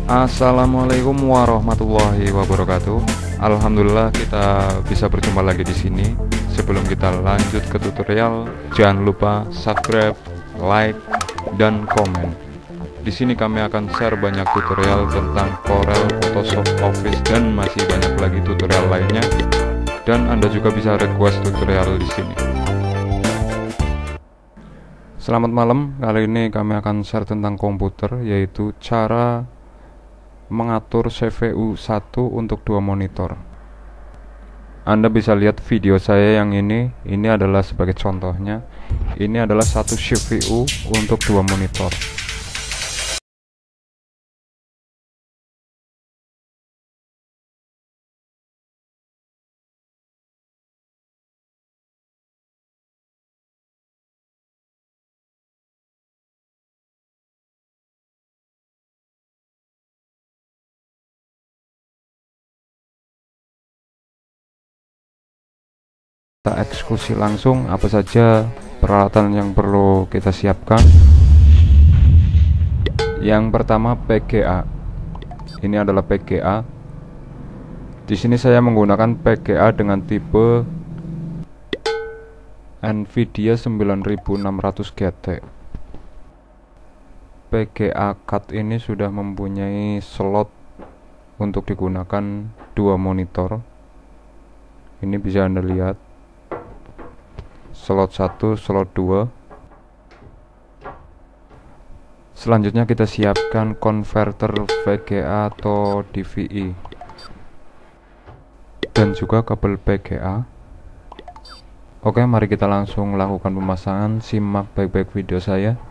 Assalamualaikum warahmatullahi wabarakatuh. Alhamdulillah kita bisa berjumpa lagi di sini. Sebelum kita lanjut ke tutorial, jangan lupa subscribe, like, dan komen. Di sini kami akan share banyak tutorial tentang Corel, Photoshop, Office, dan masih banyak lagi tutorial lainnya. Dan Anda juga bisa request tutorial di sini. Selamat malam. Kali ini kami akan share tentang komputer, yaitu cara mengatur CPU 1 untuk 2 monitor. Anda bisa lihat video saya yang ini adalah sebagai contohnya. Ini adalah satu CPU untuk 2 monitor. Kita eksekusi langsung apa saja peralatan yang perlu kita siapkan. Yang pertama PGA. Ini adalah PGA. Di sini saya menggunakan PGA dengan tipe Nvidia 9600 GT. PGA card ini sudah mempunyai slot untuk digunakan 2 monitor. Ini bisa Anda lihat. Slot 1, slot 2. Selanjutnya kita siapkan konverter VGA atau DVI dan juga kabel PGA. Oke, mari kita langsung lakukan pemasangan. Simak baik-baik video saya.